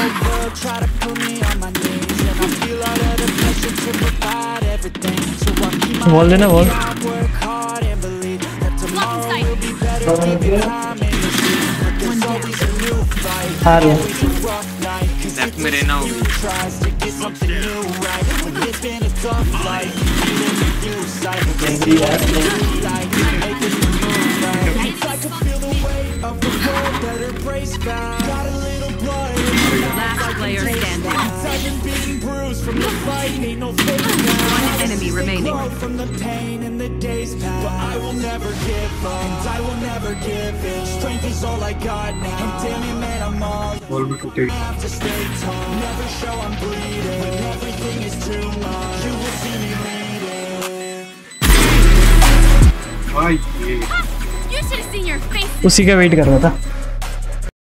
world try to put me on my knees, and I feel all of the pressure to provide everything. So I keep my head down, work hard and believe that tomorrow will be better. Keep your time in the street, but there's always a new fight, always a rough night. 'Cause it takes a few tries to get something new right. When it's been a tough life, feeling the few sight. It's like making the move right. It's like I feel the weight of the world that embrace God. Got a little blood in my mouth. Last player standing. I've been beaten, bruised from the fight. Ain't no fake now. One enemy remaining. From the pain in the days past, but I will never give up, and I will never give in. Strength is all I got now. And damn it, man, I'm all I have to stay tall. Never show I'm bleeding. When everything is too much, you will see me leading. भाई You should have seen your face. उसी का wait कर रहा था.